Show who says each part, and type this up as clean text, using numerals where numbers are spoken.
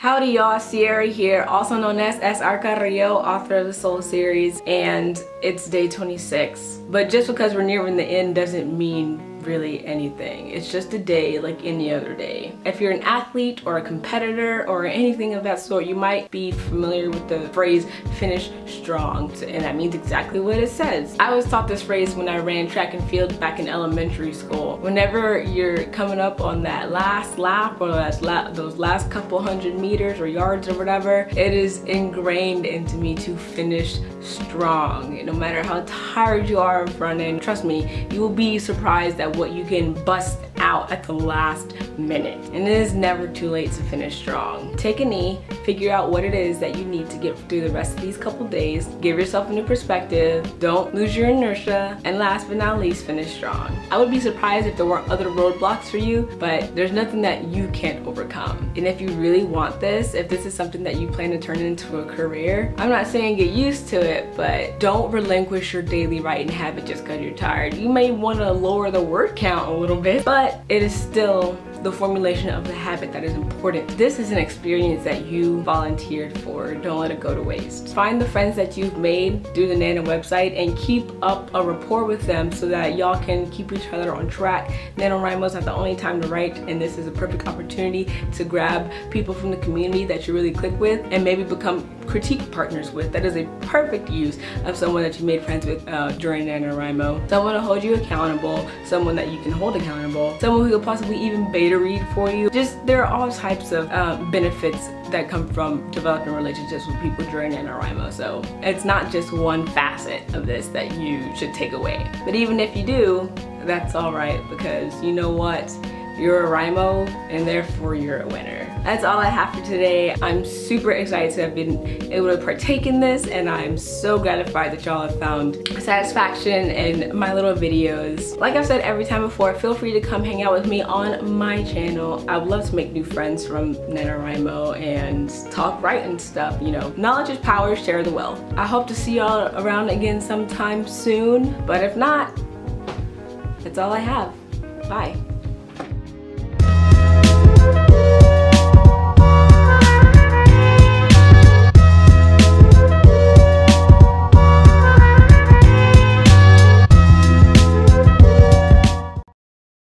Speaker 1: Howdy y'all, Sierra here, also known as SR Carrillo, author of the Soul series, and it's day 26. But just because we're nearing the end doesn't mean really anything. It's just a day like any other day. If you're an athlete or a competitor or anything of that sort, you might be familiar with the phrase finish strong, and that means exactly what it says. I was taught this phrase when I ran track and field back in elementary school. Whenever you're coming up on that last lap or those last couple hundred meters or yards or whatever, it is ingrained into me to finish strong. No matter how tired you are of running, trust me, you will be surprised at what you can bust out at the last minute. And it is never too late to finish strong. Take a knee, figure out what it is that you need to get through the rest of these couple days, give yourself a new perspective, don't lose your inertia, and last but not least, finish strong. I would be surprised if there weren't other roadblocks for you, but there's nothing that you can't overcome. And if you really want this, if this is something that you plan to turn into a career, I'm not saying get used to it, but don't relinquish your daily writing habit just because you're tired. You may want to lower the word count a little bit, but it is still the formulation of the habit that is important. This is an experience that you volunteered for. Don't let it go to waste. Find the friends that you've made through the Nana website and keep up a rapport with them so that y'all can keep each other on track. NaNoWriMo is not the only time to write, and this is a perfect opportunity to grab people from the community that you really click with and maybe become critique partners with. That is a perfect use of someone that you made friends with during NaNoWriMo. Someone to hold you accountable, someone that you can hold accountable, someone who could possibly even beta read for you. Just there are all types of benefits that come from developing relationships with people during NaNoWriMo. So it's not just one facet of this that you should take away. But even if you do, that's all right, because you know what? You're a Rimo, and therefore you're a winner. That's all I have for today. I'm super excited to have been able to partake in this, and I'm so gratified that y'all have found satisfaction in my little videos. Like I've said every time before, feel free to come hang out with me on my channel. I would love to make new friends from NaNoWriMo and talk writing stuff, you know. Knowledge is power, share the wealth. I hope to see y'all around again sometime soon, but if not, that's all I have. Bye.